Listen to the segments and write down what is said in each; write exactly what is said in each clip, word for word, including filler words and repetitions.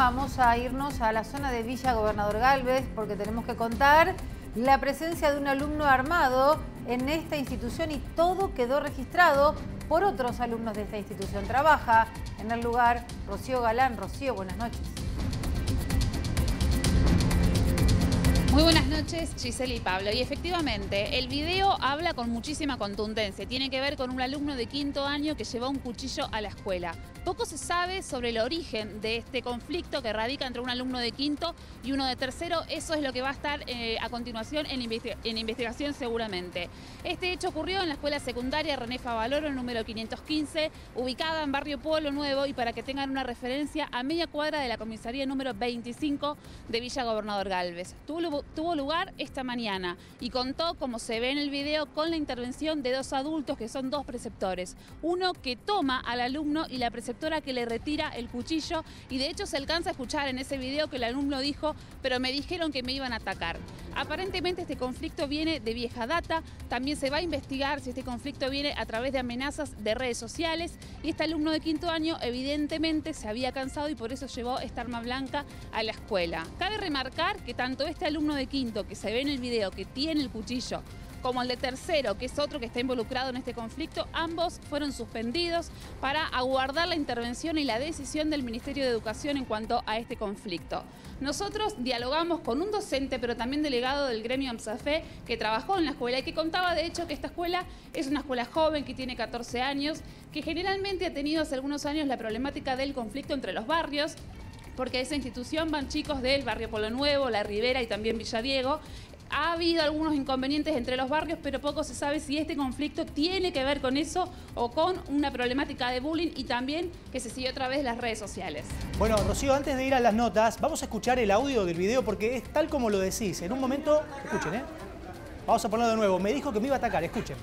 Vamos a irnos a la zona de Villa Gobernador Galvez porque tenemos que contar la presencia de un alumno armado en esta institución y todo quedó registrado por otros alumnos de esta institución. Trabaja en el lugar Rocío Galán. Rocío, buenas noches. Muy buenas noches, Giselle y Pablo. Y efectivamente, el video habla con muchísima contundencia. Tiene que ver con un alumno de quinto año que llevó un cuchillo a la escuela. Poco se sabe sobre el origen de este conflicto que radica entre un alumno de quinto y uno de tercero. Eso es lo que va a estar eh, a continuación en, investi en investigación seguramente. Este hecho ocurrió en la escuela secundaria René Favaloro, número quinientos quince, ubicada en barrio Pueblo Nuevo, y para que tengan una referencia, a media cuadra de la comisaría número veinticinco de Villa Gobernador Galvez. Tuvo, tuvo lugar esta mañana y contó, como se ve en el video, con la intervención de dos adultos que son dos preceptores. Uno que toma al alumno y la preceptora que le retira el cuchillo, y de hecho se alcanza a escuchar en ese video que el alumno dijo: pero me dijeron que me iban a atacar. Aparentemente este conflicto viene de vieja data. También se va a investigar si este conflicto viene a través de amenazas de redes sociales, y este alumno de quinto año evidentemente se había cansado y por eso llevó esta arma blanca a la escuela. Cabe remarcar que tanto este alumno de quinto que se ve en el video que tiene el cuchillo, como el de tercero, que es otro que está involucrado en este conflicto, ambos fueron suspendidos para aguardar la intervención y la decisión del Ministerio de Educación en cuanto a este conflicto. Nosotros dialogamos con un docente, pero también delegado del gremio AMSAFE, que trabajó en la escuela y que contaba de hecho que esta escuela es una escuela joven, que tiene catorce años, que generalmente ha tenido hace algunos años la problemática del conflicto entre los barrios, porque a esa institución van chicos del barrio Pueblo Nuevo, La Ribera y también Villa Diego. Ha habido algunos inconvenientes entre los barrios, pero poco se sabe si este conflicto tiene que ver con eso o con una problemática de bullying, y también que se siguió a través de las redes sociales. Bueno, Rocío, antes de ir a las notas, vamos a escuchar el audio del video porque es tal como lo decís. En un momento, escuchen, ¿eh? Vamos a ponerlo de nuevo. Me dijo que me iba a atacar, escuchen.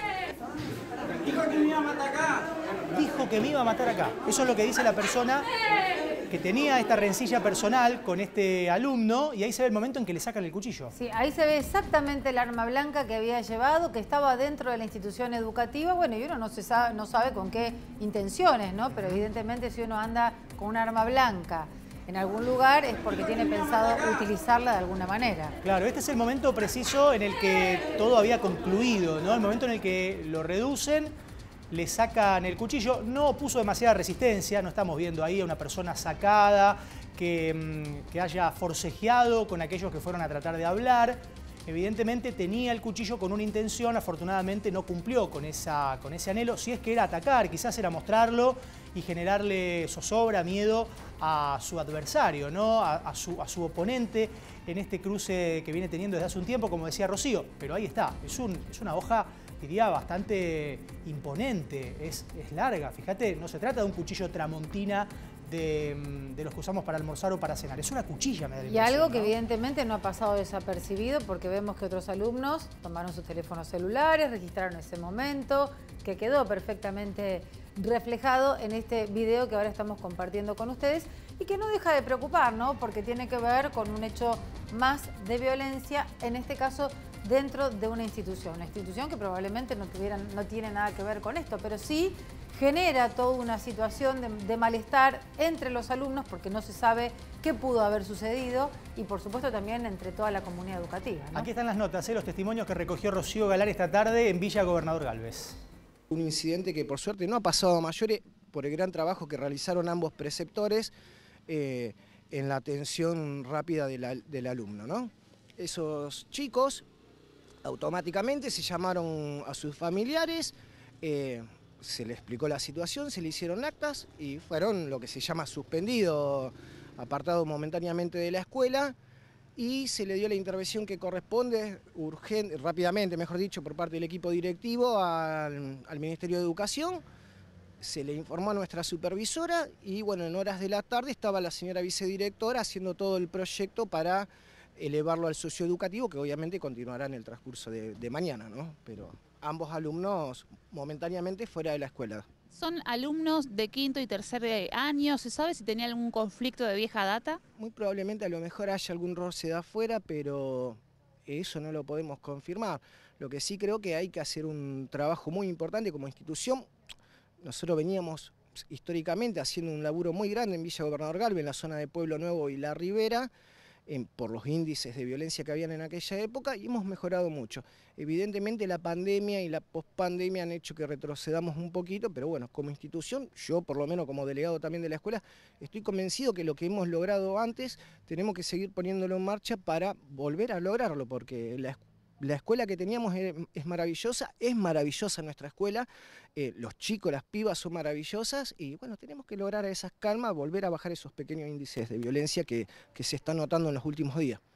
Dijo que me iba a matar acá. Dijo que me iba a matar acá. Eso es lo que dice la persona que tenía esta rencilla personal con este alumno, y ahí se ve el momento en que le sacan el cuchillo. Sí, ahí se ve exactamente el arma blanca que había llevado, que estaba dentro de la institución educativa. Bueno, y uno no, se sabe, no sabe con qué intenciones, ¿no? Pero evidentemente si uno anda con un arma blanca en algún lugar es porque tiene pensado utilizarla de alguna manera. Claro, este es el momento preciso en el que todo había concluido, ¿no? El momento en el que lo reducen, le sacan el cuchillo. No puso demasiada resistencia, no estamos viendo ahí a una persona sacada que, que haya forcejeado con aquellos que fueron a tratar de hablar. Evidentemente tenía el cuchillo con una intención, afortunadamente no cumplió con, esa, con ese anhelo. Si es que era atacar, quizás era mostrarlo y generarle zozobra, miedo a su adversario, ¿no? a, a, su, a su oponente en este cruce que viene teniendo desde hace un tiempo, como decía Rocío. Pero ahí está, es, un, es una hoja, diría, bastante imponente, es, es larga. Fíjate, no se trata de un cuchillo tramontina de, de los que usamos para almorzar o para cenar. Es una cuchilla, me da la Y impresión, algo ¿no? que evidentemente no ha pasado desapercibido, porque vemos que otros alumnos tomaron sus teléfonos celulares, registraron ese momento, que quedó perfectamente reflejado en este video que ahora estamos compartiendo con ustedes, y que no deja de preocupar, ¿no? Porque tiene que ver con un hecho más de violencia, en este caso dentro de una institución, una institución que probablemente no, tuvieran, no tiene nada que ver con esto, pero sí genera toda una situación de, de malestar entre los alumnos, porque no se sabe qué pudo haber sucedido, y por supuesto también entre toda la comunidad educativa, ¿no? Aquí están las notas, ¿eh? Los testimonios que recogió Rocío Galán esta tarde en Villa Gobernador Galvez. Un incidente que por suerte no ha pasado a mayores por el gran trabajo que realizaron ambos preceptores eh, en la atención rápida de la, del alumno, ¿no? Esos chicos automáticamente se llamaron a sus familiares, eh, se les explicó la situación, se le hicieron actas y fueron lo que se llama suspendido, apartado momentáneamente de la escuela, y se le dio la intervención que corresponde urgente, rápidamente, mejor dicho, por parte del equipo directivo al, al Ministerio de Educación. Se le informó a nuestra supervisora y bueno, en horas de la tarde estaba la señora vicedirectora haciendo todo el proyecto para elevarlo al socioeducativo, que obviamente continuará en el transcurso de, de mañana, ¿no? Pero ambos alumnos momentáneamente fuera de la escuela. ¿Son alumnos de quinto y tercer año? ¿Se sabe si tenía algún conflicto de vieja data? Muy probablemente a lo mejor haya algún roce de afuera, pero eso no lo podemos confirmar. Lo que sí creo que hay que hacer un trabajo muy importante como institución. Nosotros veníamos históricamente haciendo un laburo muy grande en Villa Gobernador Galvez, en la zona de Pueblo Nuevo y La Ribera, En, por los índices de violencia que habían en aquella época, y hemos mejorado mucho. Evidentemente la pandemia y la pospandemia han hecho que retrocedamos un poquito, pero bueno, como institución, yo por lo menos como delegado también de la escuela, estoy convencido que lo que hemos logrado antes tenemos que seguir poniéndolo en marcha para volver a lograrlo, porque la escuela La escuela que teníamos es maravillosa, es maravillosa nuestra escuela, eh, los chicos, las pibas son maravillosas y bueno, tenemos que lograr a esas calmas, volver a bajar esos pequeños índices de violencia que, que se están notando en los últimos días.